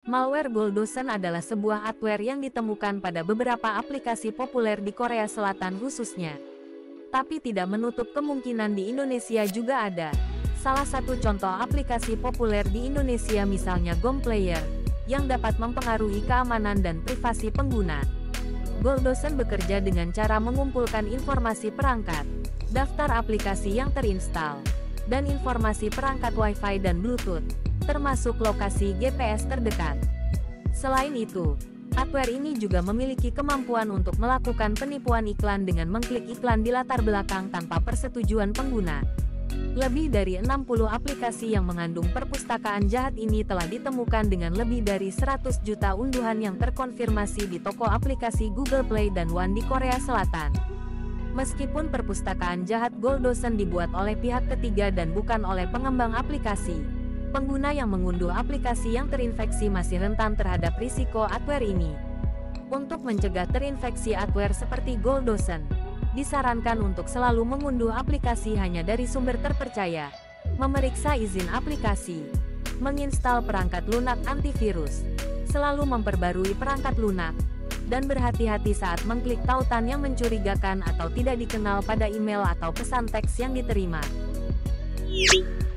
Malware Goldosen adalah sebuah adware yang ditemukan pada beberapa aplikasi populer di Korea Selatan khususnya. Tapi tidak menutup kemungkinan di Indonesia juga ada. Salah satu contoh aplikasi populer di Indonesia misalnya GOM Player, yang dapat mempengaruhi keamanan dan privasi pengguna. Goldosen bekerja dengan cara mengumpulkan informasi perangkat, daftar aplikasi yang terinstal, dan informasi perangkat Wi-Fi dan Bluetooth, termasuk lokasi GPS terdekat. Selain itu, adware ini juga memiliki kemampuan untuk melakukan penipuan iklan dengan mengklik iklan di latar belakang tanpa persetujuan pengguna. Lebih dari 60 aplikasi yang mengandung perpustakaan jahat ini telah ditemukan dengan lebih dari 100 juta unduhan yang terkonfirmasi di toko aplikasi Google Play dan One di Korea Selatan. Meskipun perpustakaan jahat Goldosen dibuat oleh pihak ketiga dan bukan oleh pengembang aplikasi, pengguna yang mengunduh aplikasi yang terinfeksi masih rentan terhadap risiko adware ini. Untuk mencegah terinfeksi adware seperti Goldosen, disarankan untuk selalu mengunduh aplikasi hanya dari sumber terpercaya, memeriksa izin aplikasi, menginstal perangkat lunak antivirus, selalu memperbarui perangkat lunak, dan berhati-hati saat mengklik tautan yang mencurigakan atau tidak dikenal pada email atau pesan teks yang diterima.